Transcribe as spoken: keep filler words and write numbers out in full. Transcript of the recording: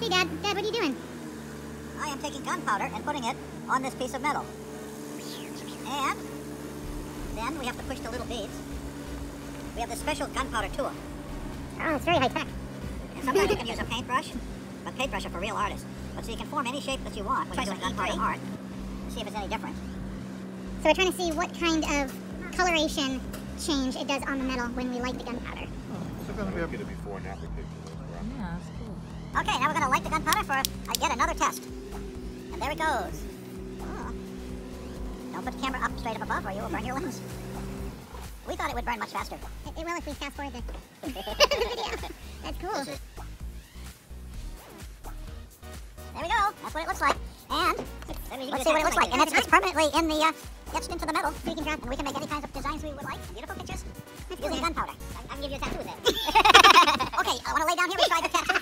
Hey, Dad. Dad, what are you doing? I am taking gunpowder and putting it on this piece of metal. And then we have to push the little beads. We have this special gunpowder tool. Oh, it's very high tech. And sometimes you can use a paintbrush, but paintbrush are for real artists. But so you can form any shape that you want when you're doing gunpowder art. See if it's any different. So we're trying to see what kind of coloration change it does on the metal when we light the gunpowder. Oh, so we're going to get a before and after picture. Yeah, that's cool. Okay, now we're going to light the gunpowder for uh, yet another test. And there it goes. Oh. Don't put the camera up straight up above or you will burn your lens. We thought it would burn much faster. It, it will if we fast forward the, the video. That's cool. Is, there we go. That's what it looks like. And let's see what it looks like. And it's, it's permanently in the, uh, etched into the metal. So we can drop and we can make any kinds of designs we would like. Beautiful pictures. Using gunpowder. I, I can give you a tattoo with it. Okay, I want to lay down here and try the tattoo.